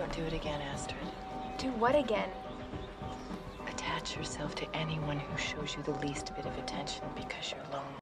Don't do it again, Astrid. Do what again? Attach yourself to anyone who shows you the least bit of attention because you're lonely.